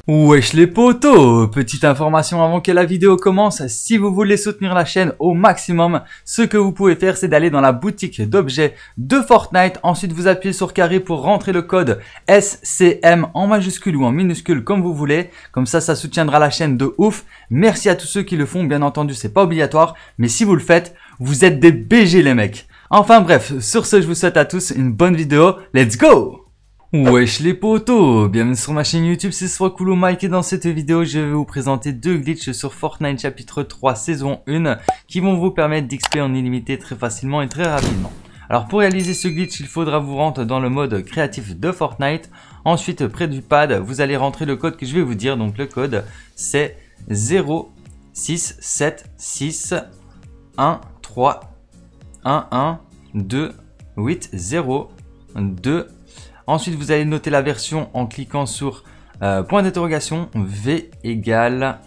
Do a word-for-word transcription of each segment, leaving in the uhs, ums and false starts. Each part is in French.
Wesh les potos, petite information avant que la vidéo commence, si vous voulez soutenir la chaîne au maximum, ce que vous pouvez faire c'est d'aller dans la boutique d'objets de Fortnite, ensuite vous appuyez sur carré pour rentrer le code S C M en majuscule ou en minuscule comme vous voulez, comme ça ça soutiendra la chaîne de ouf. Merci à tous ceux qui le font, bien entendu c'est pas obligatoire, mais si vous le faites, vous êtes des B G les mecs. Enfin bref, sur ce je vous souhaite à tous une bonne vidéo, let's go! Wesh les potos, bienvenue sur ma chaîne YouTube, c'est Swakulu Mike et dans cette vidéo je vais vous présenter deux glitches sur Fortnite chapitre trois saison un qui vont vous permettre d'X P en illimité très facilement et très rapidement. Alors pour réaliser ce glitch, il faudra vous rendre dans le mode créatif de Fortnite. Ensuite près du pad, vous allez rentrer le code que je vais vous dire, donc le code c'est zéro six sept six un trois un un deux huit zéro deux. Ensuite, vous allez noter la version en cliquant sur euh, point d'interrogation V égale.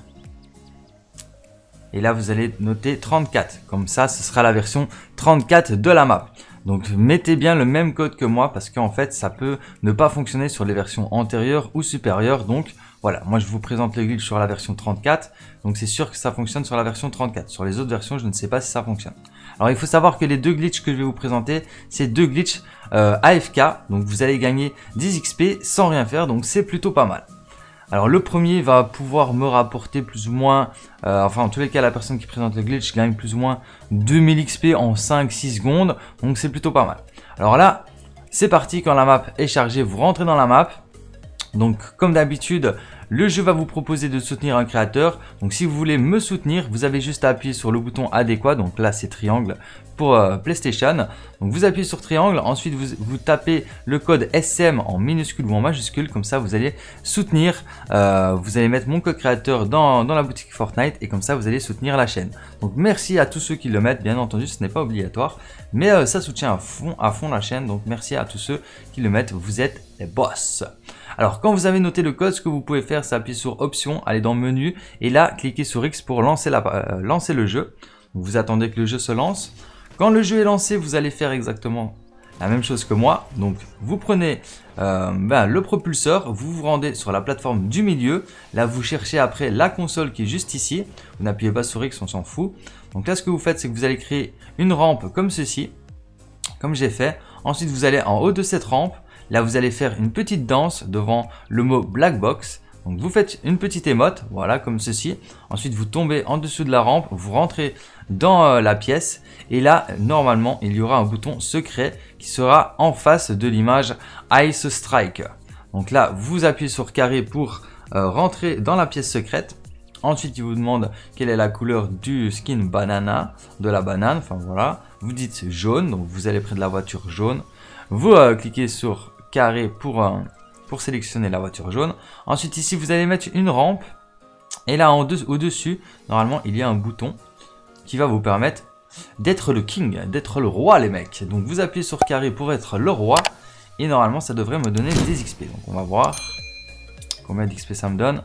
Et là, vous allez noter trente-quatre. Comme ça, ce sera la version trente-quatre de la map. Donc, mettez bien le même code que moi parce qu'en fait, ça peut ne pas fonctionner sur les versions antérieures ou supérieures. Donc, voilà, moi je vous présente le glitch sur la version trente-quatre. Donc, c'est sûr que ça fonctionne sur la version trente-quatre. Sur les autres versions, je ne sais pas si ça fonctionne. Alors, il faut savoir que les deux glitches que je vais vous présenter, c'est deux glitches euh, A F K. Donc, vous allez gagner dix X P sans rien faire. Donc, c'est plutôt pas mal. Alors, le premier va pouvoir me rapporter plus ou moins, euh, enfin, en tous les cas, la personne qui présente le glitch gagne plus ou moins deux mille X P en cinq six secondes. Donc, c'est plutôt pas mal. Alors là, c'est parti. Quand la map est chargée, vous rentrez dans la map. Donc, comme d'habitude, le jeu va vous proposer de soutenir un créateur. Donc, si vous voulez me soutenir, vous avez juste à appuyer sur le bouton adéquat. Donc là, c'est triangle pour euh, PlayStation. Donc, vous appuyez sur triangle. Ensuite, vous, vous tapez le code S C M en minuscule ou en majuscule. Comme ça, vous allez soutenir. Euh, vous allez mettre mon code créateur dans, dans la boutique Fortnite. Et comme ça, vous allez soutenir la chaîne. Donc, merci à tous ceux qui le mettent. Bien entendu, ce n'est pas obligatoire. Mais euh, ça soutient à fond, à fond la chaîne. Donc, merci à tous ceux qui le mettent. Vous êtes les boss. Alors, quand vous avez noté le code, ce que vous pouvez faire, c'est appuyer sur Options, aller dans Menu et là, cliquez sur X pour lancer, la, euh, lancer le jeu. Donc, vous attendez que le jeu se lance. Quand le jeu est lancé, vous allez faire exactement la même chose que moi. Donc, vous prenez euh, ben, le propulseur, vous vous rendez sur la plateforme du milieu. Là, vous cherchez après la console qui est juste ici. Vous n'appuyez pas sur X, on s'en fout. Donc là, ce que vous faites, c'est que vous allez créer une rampe comme ceci, comme j'ai fait. Ensuite, vous allez en haut de cette rampe. Là, vous allez faire une petite danse devant le mot Black Box. Donc, vous faites une petite émote, voilà, comme ceci. Ensuite, vous tombez en dessous de la rampe, vous rentrez dans euh, la pièce. Et là, normalement, il y aura un bouton secret qui sera en face de l'image Ice Strike. Donc là, vous appuyez sur carré pour euh, rentrer dans la pièce secrète. Ensuite, il vous demande quelle est la couleur du skin banana, de la banane. Enfin, voilà. Vous dites jaune, donc vous allez près de la voiture jaune. Vous euh, cliquez sur carré pour, euh, pour sélectionner la voiture jaune. Ensuite ici vous allez mettre une rampe et là en au dessus normalement il y a un bouton qui va vous permettre d'être le king, d'être le roi les mecs. Donc vous appuyez sur carré pour être le roi et normalement ça devrait me donner des X P. Donc on va voir combien d'X P ça me donne.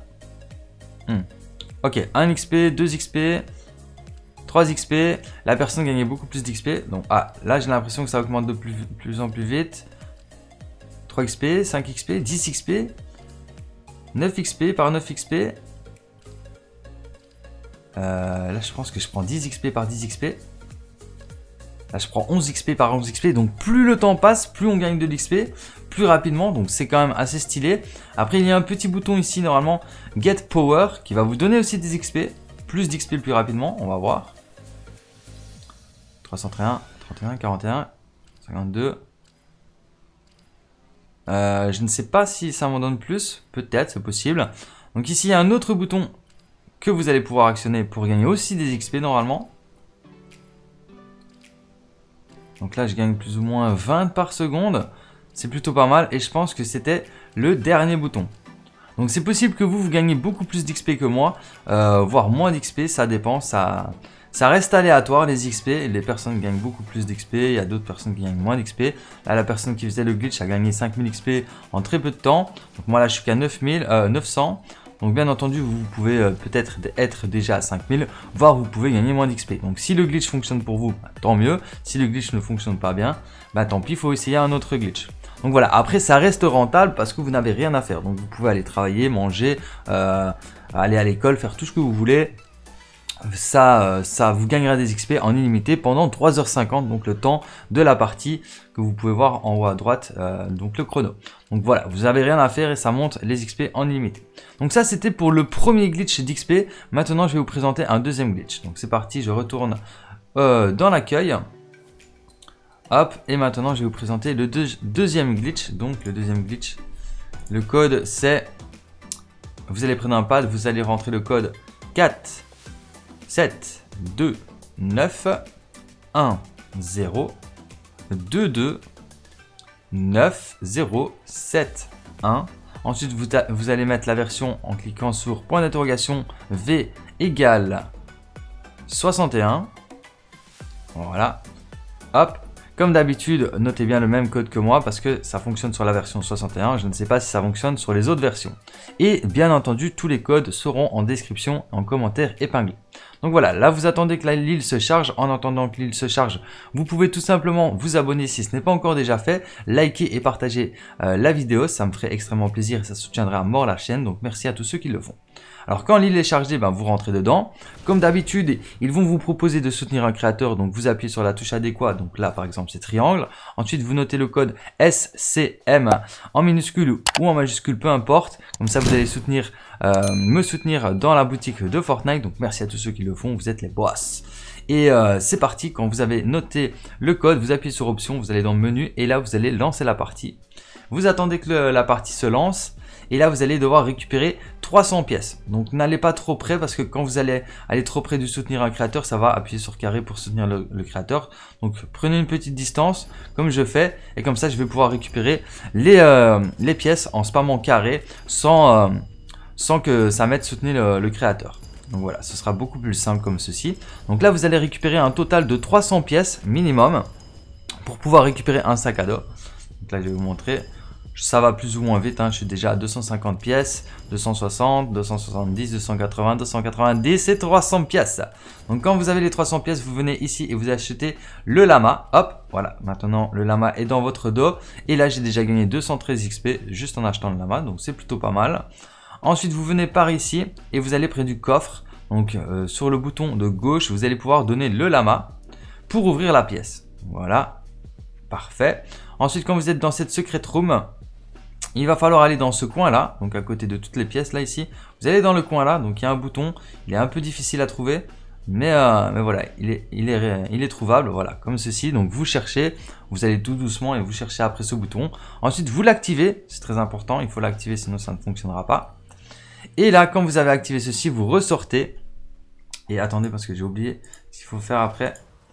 hmm. Ok, un X P, deux X P, trois X P. La personne gagnait beaucoup plus d'X P. Donc ah, là j'ai l'impression que ça augmente de plus, plus en plus vite. trois X P, cinq X P, dix X P, neuf X P par neuf X P. Euh, là, je pense que je prends dix X P par dix X P. Là, je prends onze X P par onze X P. Donc, plus le temps passe, plus on gagne de l'X P, plus rapidement. Donc, c'est quand même assez stylé. Après, il y a un petit bouton ici, normalement, Get Power, qui va vous donner aussi des X P. Plus d'X P plus rapidement, on va voir. trois cent trente et un, trente et un, quarante et un, cinquante-deux. Euh, je ne sais pas si ça m'en donne plus, peut-être, c'est possible. Donc ici, il y a un autre bouton que vous allez pouvoir actionner pour gagner aussi des X P normalement. Donc là, je gagne plus ou moins vingt par seconde. C'est plutôt pas mal et je pense que c'était le dernier bouton. Donc c'est possible que vous, vous gagnez beaucoup plus d'X P que moi, euh, voire moins d'X P, ça dépend, ça... Ça reste aléatoire les X P, les personnes gagnent beaucoup plus d'X P, il y a d'autres personnes qui gagnent moins d'X P. Là la personne qui faisait le glitch a gagné cinq mille X P en très peu de temps. Donc moi là je suis qu'à neuf mille, euh, neuf cents. Donc bien entendu vous pouvez euh, peut-être être déjà à cinq mille, voire vous pouvez gagner moins d'X P. Donc si le glitch fonctionne pour vous, bah, tant mieux. Si le glitch ne fonctionne pas bien, bah tant pis, il faut essayer un autre glitch. Donc voilà, après ça reste rentable parce que vous n'avez rien à faire. Donc vous pouvez aller travailler, manger, euh, aller à l'école, faire tout ce que vous voulez. Ça, euh, ça vous gagnera des X P en illimité pendant trois heures cinquante, donc le temps de la partie que vous pouvez voir en haut à droite, euh, donc le chrono. Donc voilà, vous n'avez rien à faire et ça monte les X P en illimité. Donc ça c'était pour le premier glitch d'X P. Maintenant je vais vous présenter un deuxième glitch. Donc c'est parti, je retourne euh, dans l'accueil. Hop, et maintenant je vais vous présenter le deux, deuxième glitch. Donc le deuxième glitch, le code c'est, vous allez prendre un pad, vous allez rentrer le code quatre sept deux neuf un zéro deux deux neuf zéro sept un. Ensuite vous, vous allez mettre la version en cliquant sur point d'interrogation V égale soixante et un. Voilà, hop. Comme d'habitude, notez bien le même code que moi parce que ça fonctionne sur la version soixante et un. Je ne sais pas si ça fonctionne sur les autres versions. Et bien entendu, tous les codes seront en description, en commentaire épinglé. Donc voilà, là vous attendez que l'île se charge. En attendant que l'île se charge, vous pouvez tout simplement vous abonner si ce n'est pas encore déjà fait. Liker et partager euh, la vidéo, ça me ferait extrêmement plaisir et ça soutiendrait à mort la chaîne. Donc merci à tous ceux qui le font. Alors quand l'île est chargée, ben, vous rentrez dedans. Comme d'habitude, ils vont vous proposer de soutenir un créateur. Donc vous appuyez sur la touche adéquate. Donc là par exemple c'est triangle. Ensuite vous notez le code S C M en minuscule ou en majuscule, peu importe. Comme ça vous allez soutenir, euh, me soutenir dans la boutique de Fortnite. Donc merci à tous ceux qui le font, vous êtes les boss. Et euh, c'est parti, quand vous avez noté le code, vous appuyez sur option, vous allez dans le menu et là vous allez lancer la partie. Vous attendez que le, la partie se lance. Et là, vous allez devoir récupérer trois cents pièces. Donc, n'allez pas trop près parce que quand vous allez aller trop près du soutenir un créateur, ça va appuyer sur carré pour soutenir le, le créateur. Donc, prenez une petite distance comme je fais. Et comme ça, je vais pouvoir récupérer les, euh, les pièces en spammant carré sans, euh, sans que ça mette soutenir le, le créateur. Donc voilà, ce sera beaucoup plus simple comme ceci. Donc là, vous allez récupérer un total de trois cents pièces minimum pour pouvoir récupérer un sac à dos. Donc là, je vais vous montrer. Ça va plus ou moins vite, hein. Je suis déjà à deux cent cinquante pièces, deux cent soixante, deux cent soixante-dix, deux cent quatre-vingts, deux cent quatre-vingt-dix et trois cents pièces. Donc quand vous avez les trois cents pièces, vous venez ici et vous achetez le lama. Hop, voilà, maintenant le lama est dans votre dos. Et là, j'ai déjà gagné deux cent treize X P juste en achetant le lama, donc c'est plutôt pas mal. Ensuite, vous venez par ici et vous allez près du coffre. Donc euh, sur le bouton de gauche, vous allez pouvoir donner le lama pour ouvrir la pièce. Voilà, parfait. Ensuite, quand vous êtes dans cette secret room, il va falloir aller dans ce coin là, donc à côté de toutes les pièces là ici. Vous allez dans le coin là, donc il y a un bouton, il est un peu difficile à trouver, mais, euh, mais voilà, il est, il, est, il est trouvable, voilà, comme ceci. Donc vous cherchez, vous allez tout doucement et vous cherchez après ce bouton. Ensuite vous l'activez, c'est très important, il faut l'activer sinon ça ne fonctionnera pas. Et là, quand vous avez activé ceci, vous ressortez. Et attendez parce que j'ai oublié ce qu'il faut faire après.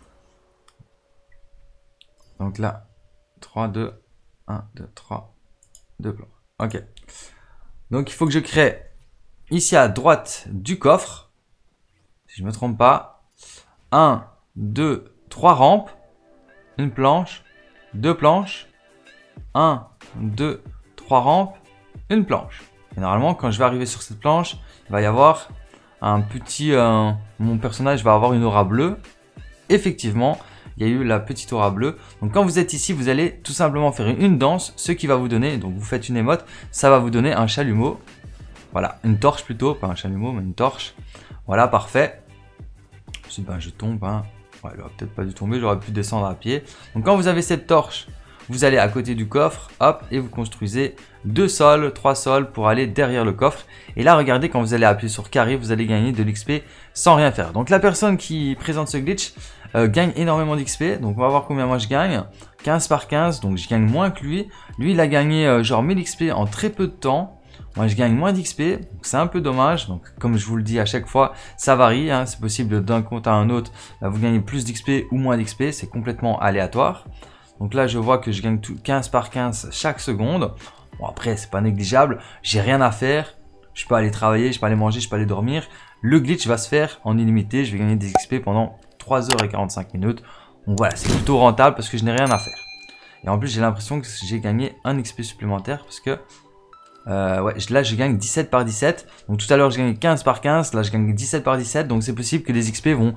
Donc là, trois, deux, un, deux, trois. Deux plans. Ok. Donc il faut que je crée ici à droite du coffre. Si je ne me trompe pas. un, deux, trois rampes. Une planche. Deux planches. un, deux, trois rampes. Une planche. Et normalement, quand je vais arriver sur cette planche, il va y avoir un petit... Euh, mon personnage va avoir une aura bleue. Effectivement, il y a eu la petite aura bleue. Donc quand vous êtes ici, vous allez tout simplement faire une danse, ce qui va vous donner, donc vous faites une émote, ça va vous donner un chalumeau. Voilà, une torche plutôt, pas un chalumeau, mais une torche. Voilà, parfait. Ensuite, ben, je tombe. Hein. Ouais, il n'aurait peut-être pas dû tomber, j'aurais pu descendre à pied. Donc quand vous avez cette torche, vous allez à côté du coffre, hop, et vous construisez deux sols, trois sols pour aller derrière le coffre. Et là, regardez, quand vous allez appuyer sur carré, vous allez gagner de l'X P sans rien faire. Donc la personne qui présente ce glitch euh, gagne énormément d'X P. Donc on va voir combien moi je gagne. quinze par quinze, donc je gagne moins que lui. Lui, il a gagné euh, genre mille X P en très peu de temps. Moi, je gagne moins d'X P, c'est un peu dommage. Donc, comme je vous le dis à chaque fois, ça varie. Hein, c'est possible d'un compte à un autre, là, vous gagnez plus d'X P ou moins d'X P. C'est complètement aléatoire. Donc là, je vois que je gagne tout quinze par quinze chaque seconde. Bon, après, c'est pas négligeable. J'ai rien à faire. Je peux aller travailler, je peux aller manger, je peux aller dormir. Le glitch va se faire en illimité. Je vais gagner des X P pendant trois heures et quarante-cinq minutes. Donc voilà, c'est plutôt rentable parce que je n'ai rien à faire. Et en plus, j'ai l'impression que j'ai gagné un X P supplémentaire parce que euh, ouais, là, je gagne dix-sept par dix-sept. Donc tout à l'heure, je gagnais quinze par quinze. Là, je gagne dix-sept par dix-sept. Donc c'est possible que les X P vont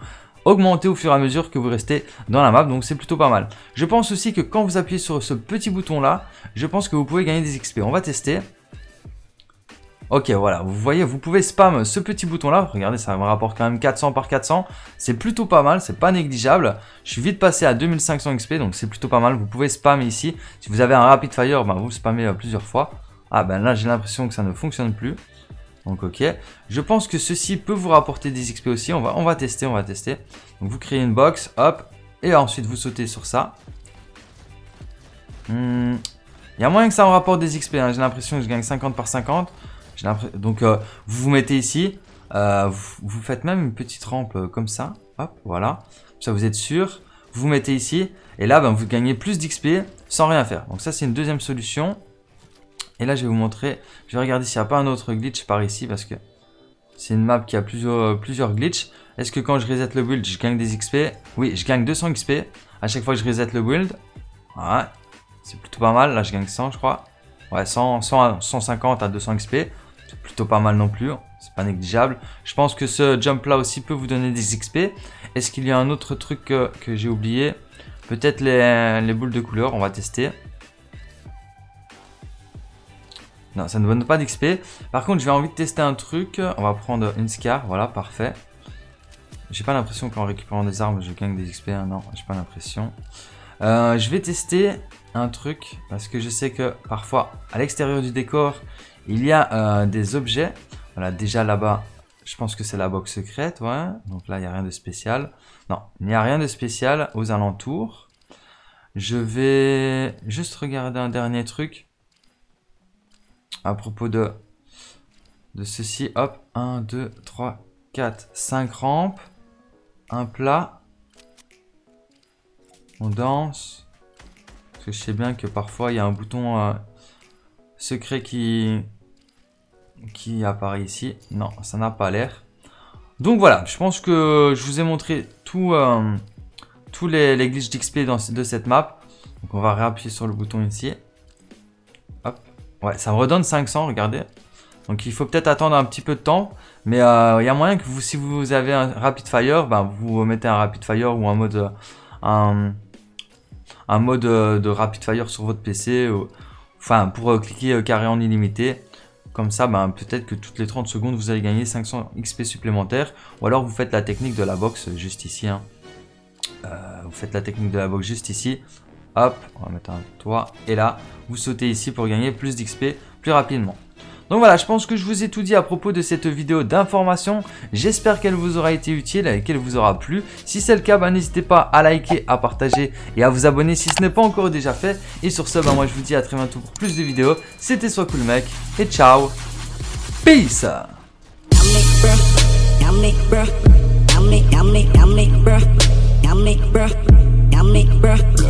augmenter au fur et à mesure que vous restez dans la map, donc c'est plutôt pas mal. Je pense aussi que quand vous appuyez sur ce petit bouton là, je pense que vous pouvez gagner des X P. On va tester. Ok, voilà, vous voyez, vous pouvez spam ce petit bouton là, regardez, ça me rapporte quand même quatre cents par quatre cents, c'est plutôt pas mal, c'est pas négligeable. Je suis vite passé à deux mille cinq cents X P, donc c'est plutôt pas mal. Vous pouvez spammer ici, si vous avez un rapid fire, ben, vous spammez plusieurs fois. Ah ben là j'ai l'impression que ça ne fonctionne plus. Donc ok, je pense que ceci peut vous rapporter des X P aussi, on va, on va tester, on va tester. Donc vous créez une box, hop, et ensuite vous sautez sur ça. Hmm, il y a moyen que ça me rapporte des X P, hein. J'ai l'impression que je gagne cinquante par cinquante. Donc euh, vous vous mettez ici, euh, vous, vous faites même une petite rampe euh, comme ça, hop, voilà, ça vous êtes sûr, vous vous mettez ici, et là ben, vous gagnez plus d'X P sans rien faire. Donc ça c'est une deuxième solution, et là je vais vous montrer, je vais regarder s'il n'y a pas un autre glitch par ici, parce que c'est une map qui a plusieurs, euh, plusieurs glitches. Est-ce que quand je reset le build, je gagne des X P? Oui, je gagne deux cents X P à chaque fois que je reset le build, ouais, c'est plutôt pas mal, là je gagne cent je crois, ouais, cent, cent, cent cinquante à deux cents X P. C'est plutôt pas mal non plus, c'est pas négligeable. Je pense que ce jump là aussi peut vous donner des X P. Est-ce qu'il y a un autre truc que, que j'ai oublié? Peut-être les, les boules de couleur, on va tester. Non, ça ne donne pas d'X P. Par contre, j'ai envie de tester un truc. On va prendre une scar, voilà, parfait. J'ai pas l'impression qu'en récupérant des armes, je gagne des X P. Hein, non, j'ai pas l'impression. Euh, je vais tester un truc parce que je sais que parfois, à l'extérieur du décor, il y a euh, des objets. Voilà, déjà là-bas, je pense que c'est la box secrète. Ouais. Donc là, il n'y a rien de spécial. Non, il n'y a rien de spécial aux alentours. Je vais juste regarder un dernier truc. À propos de, de ceci. Hop, un, deux, trois, quatre, cinq rampes. Un plat. On danse. Parce que je sais bien que parfois, il y a un bouton euh, secret qui... qui apparaît ici. Non, ça n'a pas l'air. Donc voilà, je pense que je vous ai montré tout, euh, tous les, les glitches d'X P de cette map. Donc on va réappuyer sur le bouton ici. Hop. Ouais, ça me redonne cinq cents, regardez. Donc il faut peut-être attendre un petit peu de temps. Mais euh, il y a moyen que vous, si vous avez un rapid fire, ben, vous mettez un rapid fire ou un mode, un, un mode de rapid fire sur votre P C. Ou, enfin, pour euh, cliquer euh, carré en illimité. Comme ça, ben, peut-être que toutes les trente secondes, vous allez gagner cinq cents X P supplémentaires. Ou alors, vous faites la technique de la box juste ici. Hein. Euh, vous faites la technique de la box juste ici. Hop, on va mettre un toit. Et là, vous sautez ici pour gagner plus d'X P plus rapidement. Donc voilà, je pense que je vous ai tout dit à propos de cette vidéo d'information. J'espère qu'elle vous aura été utile et qu'elle vous aura plu. Si c'est le cas, ben, n'hésitez pas à liker, à partager et à vous abonner si ce n'est pas encore déjà fait. Et sur ce, ben, moi je vous dis à très bientôt pour plus de vidéos. C'était SoisCoolMec et ciao. Peace. Yummy, bruh.